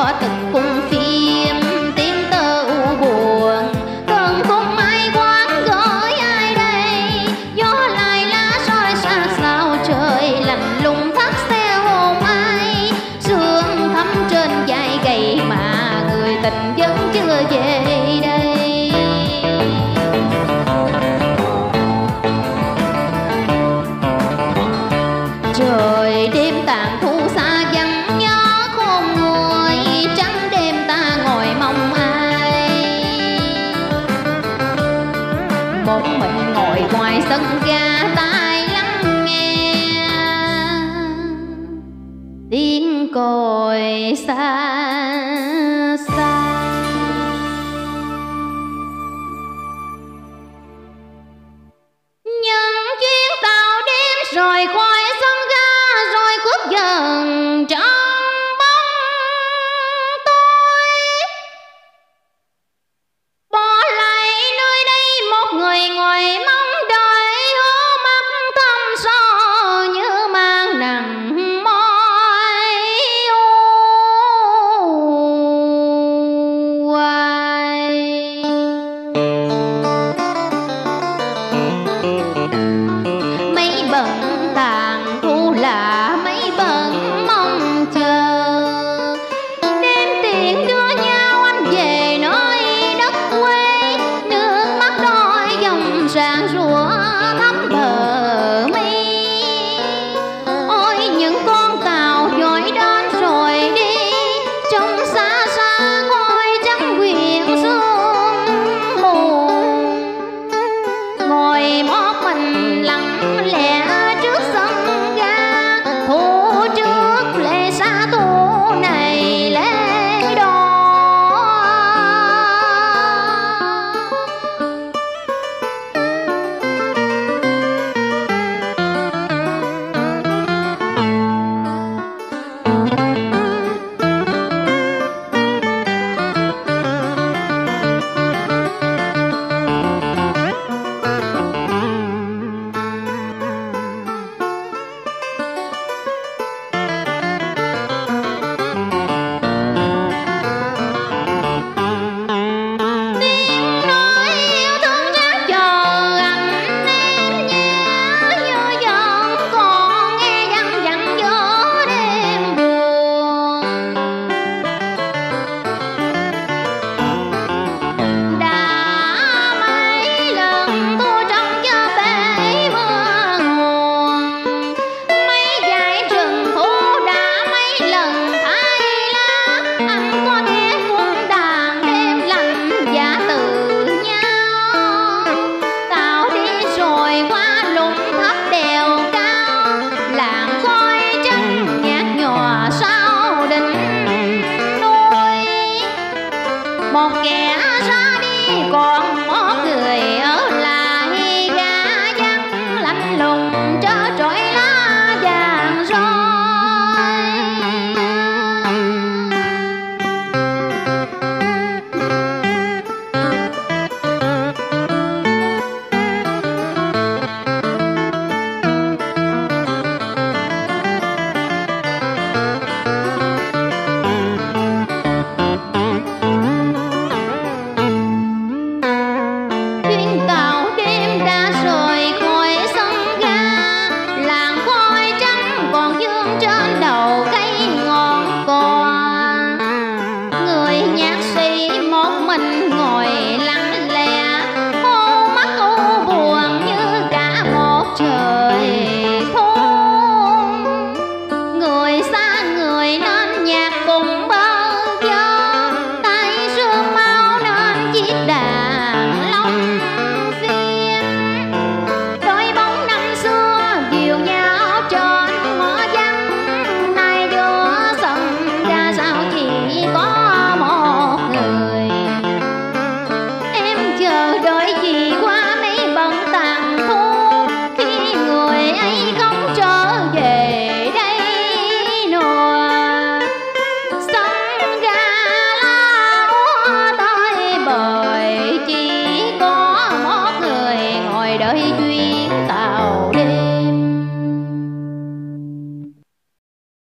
cho từng cung phim tiếng tơ u buồn. Cơn khúc mai quán gửi ai đây, gió lại lá soi xa sao trời lạnh lùng thắt xe hồn ai. Sương thấm trên vai gầy mà người tình vẫn chưa về đây. Trời đêm tàn thu xa vắng nhớ khôn nguôi, trắng đêm ta ngồi mong ai. Một mình ngồi ngoài sân ga tai lắng nghe tiếng còi xa xa. Những chuyến tàu đêm rồi khỏi sân ga, rồi khuất dần trong bóng tối, bỏ lại nơi đây một người ngồi mong đợi, hố mắt thâm sâu như mang nặng mỏi hoài. Mấy bận tàn thu là mấy bận mong chờ, đêm tiễn đưa nhau anh về nơi đất quê. Nước mắt đôi dòng rạng rủa thấm bờ mi. Ôi những con tàu dội đến rồi đi, trong xa xa khói trắng quyện sương mù. Ngồi một mình lặng lẽ trước sân ga, thu trước lệ xa thu này lễ đó. Một kẻ